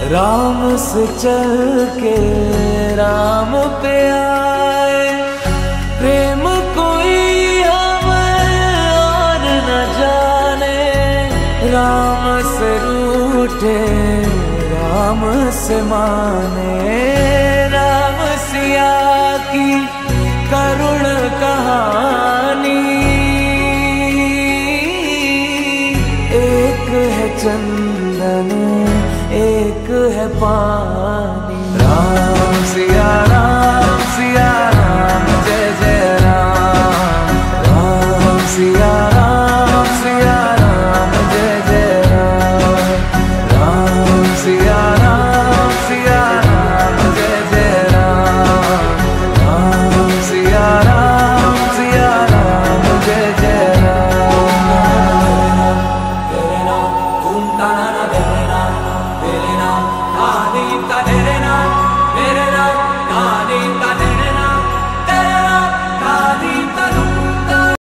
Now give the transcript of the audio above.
राम से चल के राम पे आए, प्रेम कोई हमें और न जाने। राम से रूठे राम से माने, राम सिया की करुण कहानी। एक है चंदन एक है पानी। राम सिया राम जय जय राम। राम सिया राम जय जय राम। राम सिया राम जय जय राम। राम सिया राम जय जय राम। तेरे नाम ओम ताना तेरे नाम आदि का